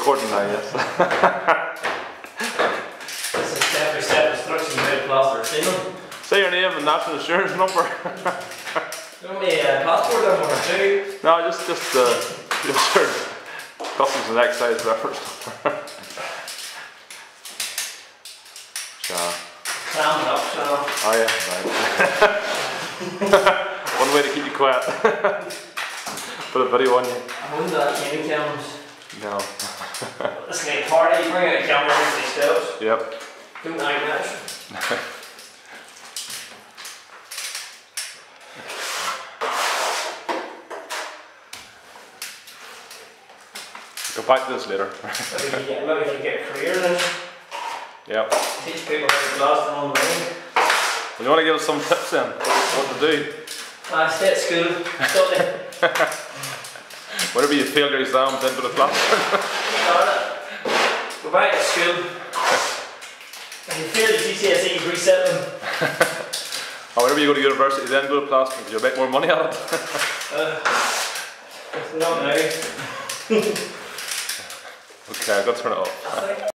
recording now, yes. This is step-by-step instructions how to plaster a ceiling. Say your name and national insurance number. You want me passport number or two? No, just your customs and excise reference number. Clam it up, so. Oh yeah, right. One way to keep you quiet. Put a video on you. I wouldn't do that any cameras. No. It's like a party, you bring out a camera into these stilts. Yep. Don't like that. Go back to this later. Maybe you can get a career in it. Yep. Teach people how to plaster on the road. Well, you want to give us some tips then? What to do? Stay at school, study. Whenever you fail your exams, then go to plaster. Go back to school. If you fail your GCSEs, reset them. Or whenever you go to university, then go to plastering because you'll make more money out of it. Not now. Okay, I've got to turn it off.